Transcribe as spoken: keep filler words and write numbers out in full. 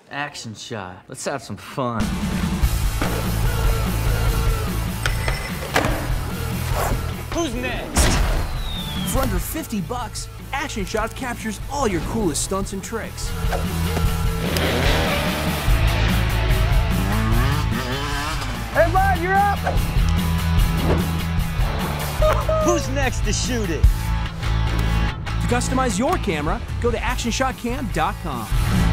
Action shot. Let's have some fun. Who's next? For under fifty bucks, Action Shot captures all your coolest stunts and tricks. Hey, bud, you're up! Who's next to shoot it? To customize your camera, go to action shot cam dot com.